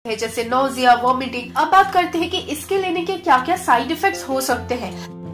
है, जैसे nausea, vomiting. अब बात करते हैं कि इसके लेने के क्या क्या साइड इफेक्ट्स हो सकते हैं।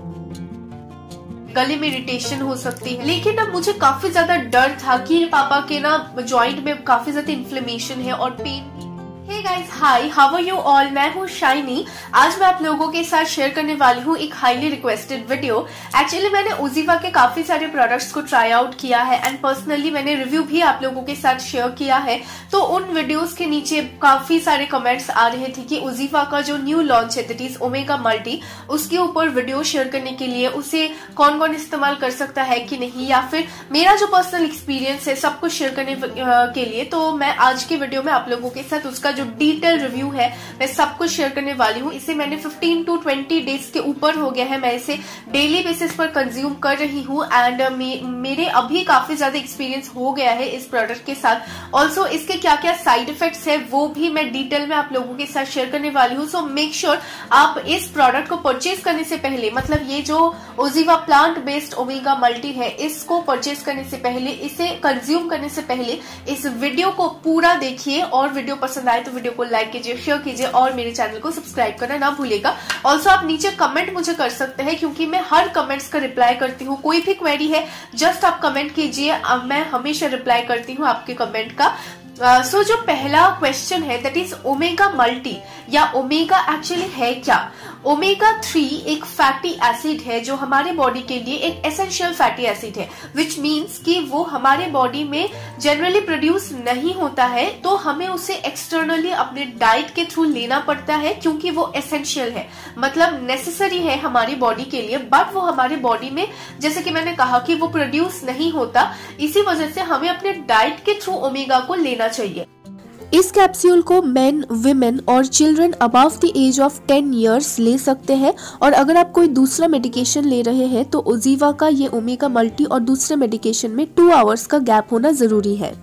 गले में इरिटेशन हो सकती है, लेकिन अब मुझे काफी ज्यादा डर था कि पापा के ना जॉइंट में काफी ज्यादा इन्फ्लेमेशन है और pain. Hey guys, hi, how are you all. मैं हूँ शाइनी। आज मैं आप लोगों के साथ शेयर करने वाली हूँ एक हाईली रिक्वेस्टेड वीडियो। एक्चुअली मैंने उजीवा के काफी सारे प्रोडक्ट्स को ट्राई आउट किया है एंड पर्सनली मैंने रिव्यू भी आप लोगों के साथ शेयर किया है। तो उन वीडियोस के नीचे काफी सारे कमेंट्स आ रहे थे कि उजीवा का जो न्यू लॉन्च है दैट इज ओमेगा मल्टी, उसके ऊपर वीडियो शेयर करने के लिए उसे कौन कौन इस्तेमाल कर सकता है कि नहीं, या फिर मेरा जो पर्सनल एक्सपीरियंस है सब कुछ शेयर करने के लिए। तो मैं आज के वीडियो में आप लोगों के साथ उसका जो डिटेल रिव्यू है मैं सब कुछ शेयर करने वाली हूँ। इसे मैंने 15 to 20 डेज के ऊपर हो गया है, मैं इसे डेली बेसिस पर कंज्यूम कर रही हूँ एंड मेरे अभी काफी ज्यादा एक्सपीरियंस हो गया है इस प्रोडक्ट के साथ। ऑल्सो इसके क्या क्या साइड इफेक्ट्स है वो भी मैं डिटेल में आप लोगों के साथ शेयर करने वाली हूँ। सो मेक श्योर आप इस प्रोडक्ट को परचेज करने से पहले, मतलब ये जो Oziva plant based omega multi है, इसको परचेज करने से पहले, इसे कंज्यूम करने से पहले इस वीडियो को पूरा देखिए और वीडियो पसंद आए तो वीडियो को लाइक कीजिए, शेयर कीजिए और मेरे चैनल को सब्सक्राइब करना ना भूलिएगा। ऑल्सो आप नीचे कमेंट मुझे कर सकते हैं क्योंकि मैं हर कमेंट्स का रिप्लाई करती हूँ। कोई भी क्वेरी है जस्ट आप कमेंट कीजिए, मैं हमेशा रिप्लाई करती हूँ आपके कमेंट का। सो जो पहला क्वेश्चन है दैट इज ओमेगा मल्टी या ओमेगा एक्चुअली है क्या। ओमेगा 3 एक फैटी एसिड है जो हमारे बॉडी के लिए एक एसेंशियल फैटी एसिड है, विच मीन्स कि वो हमारे बॉडी में जनरली प्रोड्यूस नहीं होता है, तो हमें उसे एक्सटर्नली अपने डाइट के थ्रू लेना पड़ता है क्योंकि वो एसेंशियल है, मतलब नेसेसरी है हमारी बॉडी के लिए, बट वो हमारे बॉडी में, जैसे कि मैंने कहा कि वो प्रोड्यूस नहीं होता, इसी वजह से हमें अपने डाइट के थ्रू ओमेगा को लेना चाहिए। इस कैप्सूल को मेन, विमेन और children above the age of 10 years ले सकते हैं। और अगर आप कोई दूसरा मेडिकेशन ले रहे हैं तो उजीवा का ये ओमेगा मल्टी और दूसरे मेडिकेशन में 2 आवर्स का गैप होना जरूरी है।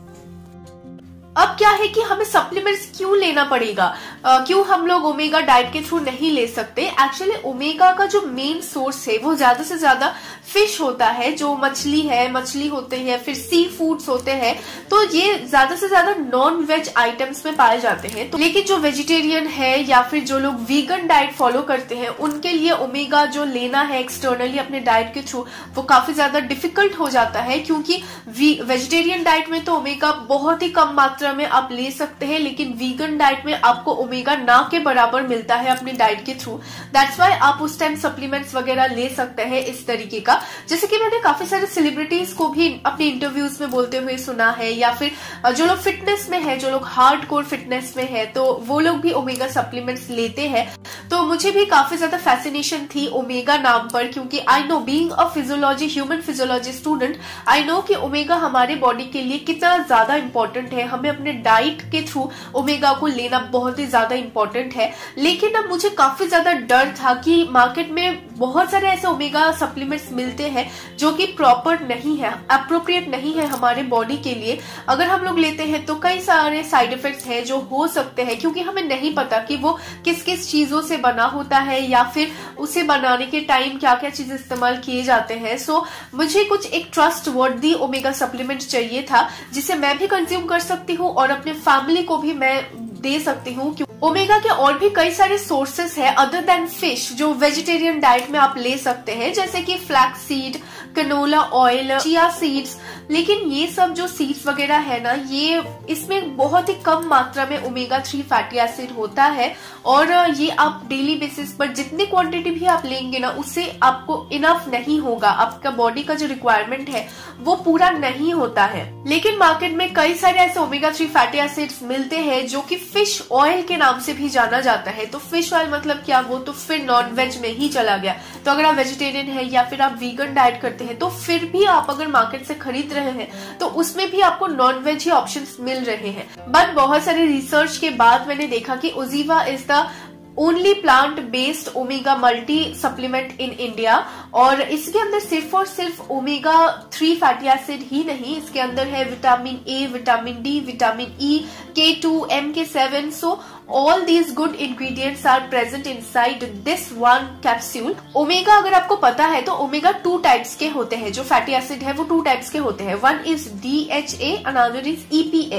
अब क्या है कि हमें सप्लीमेंट्स क्यों लेना पड़ेगा, क्यों हम लोग ओमेगा डाइट के थ्रू नहीं ले सकते। एक्चुअली ओमेगा का जो मेन सोर्स है वो ज्यादा से ज्यादा फिश होता है, जो मछली होते हैं, फिर सी फूड्स होते हैं, तो ये ज्यादा से ज्यादा नॉन वेज आइटम्स में पाए जाते हैं। तो लेकिन जो वेजिटेरियन है या फिर जो लोग वीगन डाइट फॉलो करते हैं उनके लिए ओमेगा जो लेना है एक्सटर्नली अपने डाइट के थ्रू वो काफी ज्यादा डिफिकल्ट हो जाता है, क्योंकि वेजिटेरियन डाइट में तो ओमेगा बहुत ही कम मात्रा में आप ले सकते हैं, लेकिन वीगन डाइट में आपको ओमेगा ना के बराबर मिलता है अपने डाइट के थ्रू। दैट्स व्हाई आप उस टाइम सप्लीमेंट्स वगैरह ले सकते हैं इस तरीके का। जैसे कि मैंने काफी सारे सेलिब्रिटीज को भी अपने इंटरव्यूज में बोलते हुए सुना है, या फिर जो लोग फिटनेस में है, जो लोग हार्डकोर फिटनेस में है, तो वो लोग भी ओमेगा सप्लीमेंट्स लेते हैं। तो मुझे भी काफी ज्यादा फैसिनेशन थी ओमेगा नाम पर, क्योंकि I know, being a physiology, human physiology student, I know कि ओमेगा हमारे बॉडी के लिए कितना ज्यादा इंपॉर्टेंट है। हमें अपने डाइट के थ्रू ओमेगा को लेना बहुत ही ज्यादा इंपॉर्टेंट है। लेकिन अब मुझे काफी ज्यादा डर था कि मार्केट में बहुत सारे ऐसे ओमेगा सप्लीमेंट्स मिलते हैं जो कि प्रॉपर नहीं है, अप्रोप्रिएट नहीं है हमारे बॉडी के लिए। अगर हम लोग लेते हैं तो कई सारे साइड इफेक्ट्स हैं जो हो सकते हैं, क्योंकि हमें नहीं पता कि वो किस किस चीजों से बना होता है या फिर उसे बनाने के टाइम क्या क्या चीज इस्तेमाल किए जाते हैं। सो मुझे कुछ एक ट्रस्ट वर्दी ओमेगा सप्लीमेंट चाहिए था जिसे मैं भी कंज्यूम कर सकती हूँ और अपने फैमिली को भी मैं दे सकती हूँ। ओमेगा के और भी कई सारे सोर्सेस है अदर देन फिश जो वेजिटेरियन डाइट में आप ले सकते हैं, जैसे कि flax seed, canola oil, chia seeds. लेकिन ये सब जो सीड्स वगैरह है ना, ये इसमें बहुत ही कम मात्रा में ओमेगा 3 फैटी एसिड होता है और ये आप डेली बेसिस पर जितनी क्वांटिटी भी आप लेंगे ना, उससे आपको इनफ नहीं होगा, आपका बॉडी का जो रिक्वायरमेंट है वो पूरा नहीं होता है। लेकिन मार्केट में कई सारे ऐसे ओमेगा 3 फैटी एसिड्स मिलते हैं जो कि फिश ऑयल के नाम से भी जाना जाता है। तो फिश ऑयल मतलब क्या, वो तो फिर नॉन वेज में ही चला गया। तो अगर आप वेजिटेरियन है या फिर आप वीगन डाइट करते हैं तो फिर भी आप अगर मार्केट से खरीद रहे हैं तो उसमें भी आपको नॉन वेज ही ऑप्शंस मिल रहे हैं। बट बहुत सारे रिसर्च के बाद मैंने देखा कि Oziva is the only plant based omega multi supplement in India, और इसके अंदर सिर्फ और सिर्फ ओमेगा 3 फैटी एसिड ही नहीं, इसके अंदर है vitamin A, vitamin D, vitamin E, K2, MK7। So all these good ingredients are present inside this one capsule। Omega अगर आपको पता है तो ओमेगा 2 टाइप्स के होते हैं, जो फैटी एसिड है वो 2 टाइप्स के होते हैं। One is DHA, another is EPA।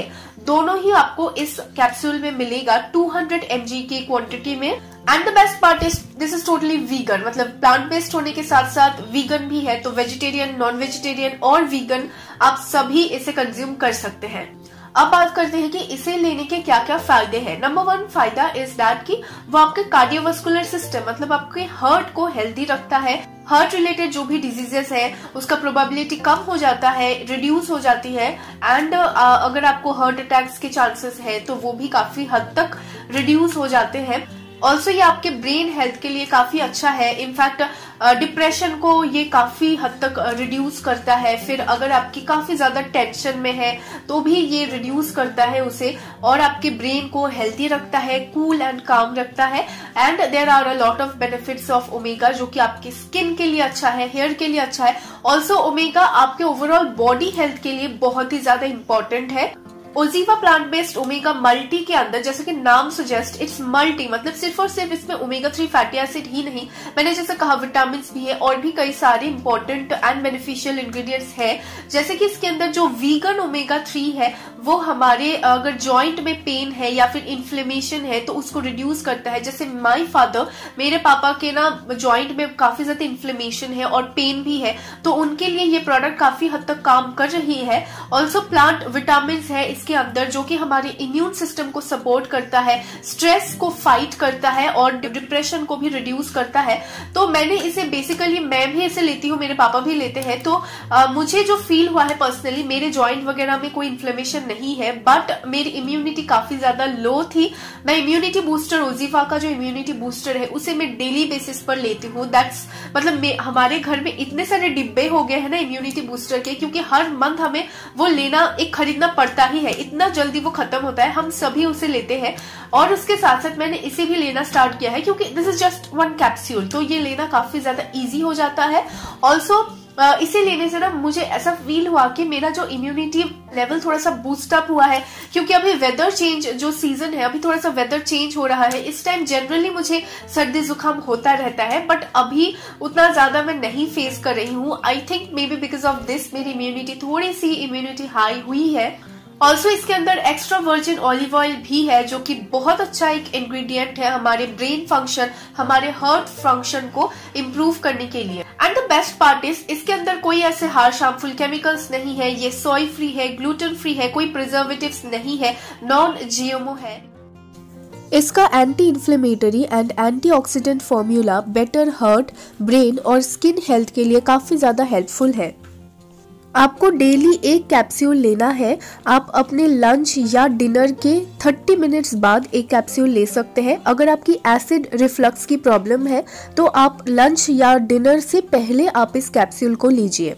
दोनों ही आपको इस कैप्सूल में मिलेगा 200 mg की क्वांटिटी में। And the best part is this is totally vegan, मतलब प्लांट बेस्ड होने के साथ साथ वीगन भी है, तो वेजिटेरियन, नॉन वेजिटेरियन और वीगन आप सभी इसे कंज्यूम कर सकते हैं। अब बात करते हैं कि इसे लेने के क्या क्या फायदे हैं। नंबर 1 फायदा इज दैट कि वो आपके कार्डियोवास्कुलर सिस्टम, मतलब आपके हार्ट को हेल्दी रखता है। हार्ट रिलेटेड जो भी डिजीजेस है उसका प्रोबेबिलिटी कम हो जाता है, रिड्यूस हो जाती है। एंड अगर आपको हार्ट अटैक्स के चांसेस है तो वो भी काफी हद तक रिड्यूस हो जाते हैं। ऑल्सो ये आपके ब्रेन हेल्थ के लिए काफी अच्छा है। इनफैक्ट डिप्रेशन को ये काफी हद तक रिड्यूस करता है। फिर अगर आपकी काफी ज्यादा टेंशन में है तो भी ये रिड्यूस करता है उसे, और आपके ब्रेन को हेल्दी रखता है, कूल एंड काम रखता है। And there are a lot of benefits of omega, जो कि आपकी स्किन के लिए अच्छा है, हेयर के लिए अच्छा है। ऑल्सो ओमेगा आपके ओवरऑल बॉडी हेल्थ के लिए बहुत ही ज्यादा इंपॉर्टेंट है। Oziva plant based omega multi के अंदर, जैसे कि नाम सजेस्ट, इट्स मल्टी, मतलब सिर्फ और सिर्फ इसमें ओमेगा 3 फैटी एसिड ही नहीं, मैंने जैसे कहा विटामिन भी है और भी कई सारे इंपॉर्टेंट एंड बेनिफिशियल इंग्रेडिएंट्स है। जैसे कि इसके अंदर जो वीगन ओमेगा 3 है वो हमारे अगर जॉइंट में पेन है या फिर इन्फ्लेमेशन है तो उसको रिड्यूस करता है। जैसे माय फादर, मेरे पापा के ना जॉइंट में काफी ज्यादा इन्फ्लेमेशन है और पेन भी है, तो उनके लिए ये प्रोडक्ट काफी हद तक काम कर रही है। ऑल्सो प्लांट विटामिन है इसके अंदर जो कि हमारे इम्यून सिस्टम को सपोर्ट करता है, स्ट्रेस को फाइट करता है और डिप्रेशन को भी रिड्यूस करता है। तो मैंने इसे बेसिकली, मैं भी इसे लेती हूँ, मेरे पापा भी लेते हैं, तो मुझे जो फील हुआ है पर्सनली, मेरे जॉइंट वगैरह में कोई इन्फ्लेमेशन नहीं है, बट मेरी इम्यूनिटी काफी ज्यादा लो थी। मैं इम्यूनिटी बूस्टर, ओजीवा का जो इम्यूनिटी बूस्टर है उसे मैं डेली बेसिस पर लेती हूँ। दैट्स मतलब हमारे घर में इतने सारे डिब्बे हो गए हैं ना इम्यूनिटी बूस्टर के, क्योंकि हर मंथ हमें वो लेना, एक खरीदना पड़ता ही है, इतना जल्दी वो खत्म होता है, हम सभी उसे लेते हैं। और उसके साथ साथ मैंने इसे भी लेना स्टार्ट किया है क्योंकि दिस इज जस्ट 1 कैप्सूल, तो ये लेना काफी ज्यादा इजी हो जाता है। ऑल्सो इसे लेने से ना मुझे ऐसा फील हुआ कि मेरा जो इम्यूनिटी लेवल थोड़ा सा बूस्ट अप हुआ है, क्योंकि अभी वेदर चेंज जो सीजन है, अभी थोड़ा सा वेदर चेंज हो रहा है। इस टाइम जनरली मुझे सर्दी जुकाम होता रहता है, बट अभी उतना ज्यादा मैं नहीं फेस कर रही हूँ। I think maybe because of this मेरी इम्यूनिटी, थोड़ी सी इम्यूनिटी हाई हुई है। ऑल्सो इसके अंदर एक्स्ट्रा वर्जिन ऑलिव ऑयल भी है जो कि बहुत अच्छा एक इंग्रेडिएंट है हमारे ब्रेन फंक्शन, हमारे हार्ट फंक्शन को इम्प्रूव करने के लिए। And the best part is इसके अंदर कोई ऐसे हार्श हार्मफुल केमिकल्स नहीं है, ये सोय फ्री है, ग्लूटेन फ्री है, कोई प्रिजर्वेटिव्स नहीं है, नॉन जीएमओ है। इसका anti inflammatory and antioxidant formula better heart, brain और स्किन हेल्थ के लिए काफी ज्यादा हेल्पफुल है। आपको डेली 1 कैप्सूल लेना है। आप अपने लंच या डिनर के 30 मिनट्स बाद 1 कैप्सूल ले सकते हैं। अगर आपकी एसिड रिफ्लक्स की प्रॉब्लम है तो आप लंच या डिनर से पहले आप इस कैप्सूल को लीजिए।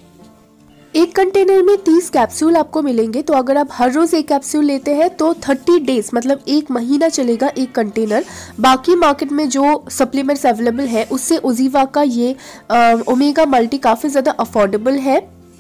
एक कंटेनर में 30 कैप्सूल आपको मिलेंगे, तो अगर आप हर रोज 1 कैप्सूल लेते हैं तो 30 डेज मतलब 1 महीना चलेगा एक कंटेनर। बाकी मार्केट में जो सप्लीमेंट्स अवेलेबल है उससे ओजीवा का ये ओमेगा मल्टी काफी ज्यादा अफोर्डेबल है।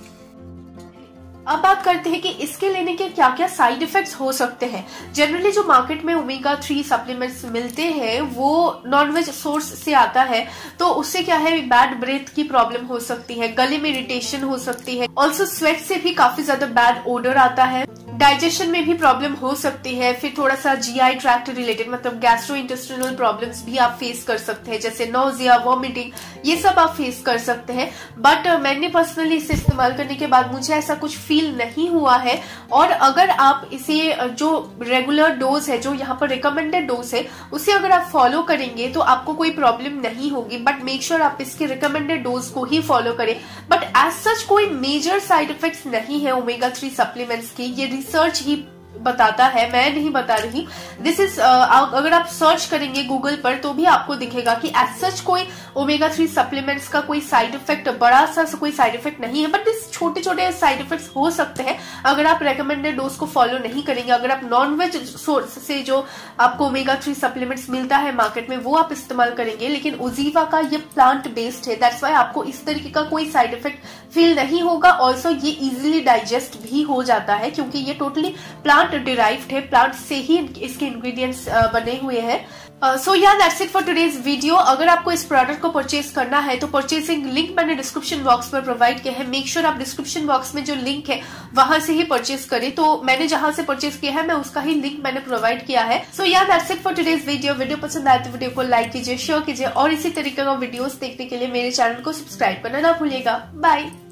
अब बात करते हैं कि इसके लेने के क्या क्या साइड इफेक्ट्स हो सकते हैं। जनरली जो मार्केट में ओमेगा 3 सप्लीमेंट्स मिलते हैं वो नॉनवेज सोर्स से आता है, तो उससे क्या है, बैड ब्रेथ की प्रॉब्लम हो सकती है, गले में इरिटेशन हो सकती है, ऑल्सो स्वेट से भी काफी ज्यादा बैड ओडर आता है, डाइजेशन में भी प्रॉब्लम हो सकती है, फिर थोड़ा सा जीआई ट्रैक्ट रिलेटेड मतलब गैस्ट्रोइंटेस्टिनल प्रॉब्लम्स भी आप फेस कर सकते हैं, जैसे नोजिया, वॉमिटिंग, ये सब आप फेस कर सकते हैं। बट मैंने पर्सनली इसे इस्तेमाल करने के बाद मुझे ऐसा कुछ फील नहीं हुआ है। और अगर आप इसे जो रेगुलर डोज है, जो यहाँ पर रिकमेंडेड डोज है, उसे अगर आप फॉलो करेंगे तो आपको कोई प्रॉब्लम नहीं होगी। बट मेक श्योर आप इसके रिकमेंडेड डोज को ही फॉलो करें। बट एज सच कोई मेजर साइड इफेक्ट्स नहीं है ओमेगा 3 सप्लीमेंट्स की, ये रिसर्च ही बताता है, मैं नहीं बता रही। दिस इज अगर आप सर्च करेंगे गूगल पर तो भी आपको दिखेगा कि एज सच कोई ओमेगा 3 सप्लीमेंट्स का कोई साइड इफेक्ट, बड़ा सा कोई साइड इफेक्ट नहीं है। बट इस छोटे छोटे साइड इफेक्ट्स हो सकते हैं अगर आप रेकमेंडेड डोज को फॉलो नहीं करेंगे। अगर आप नॉनवेज सोर्स से जो आपको ओमेगा 3 सप्लीमेंट्स मिलता है मार्केट में वो आप इस्तेमाल करेंगे, लेकिन ओजीवा का ये प्लांट बेस्ड है, दैट्स वाई आपको इस तरीके का कोई साइड इफेक्ट फील नहीं होगा। ऑल्सो ये इजिली डाइजेस्ट भी हो जाता है क्योंकि ये टोटली प्लांट प्लांट डिराइव्ड है, प्लांट से ही इसके इंग्रेडिएंट्स बने हुए हैं। So ya that's it for today's video. अगर आपको इस प्रोडक्ट को परचेज करना है तो परचेसिंग लिंक मैंने डिस्क्रिप्शन बॉक्स में प्रोवाइड किया है। मेक श्योर आप डिस्क्रिप्शन बॉक्स में जो लिंक है वहां से ही परचेज करें। तो मैंने जहां से परचेज किया है मैं उसका ही लिंक मैंने प्रोवाइड किया है। So ya that's it for today's video. Video पसंद आए तो वीडियो को लाइक कीजिए, शेयर कीजिए और इसी तरीके का वीडियोस देखने के लिए मेरे चैनल को सब्सक्राइब करना ना भूलिएगा। बाय।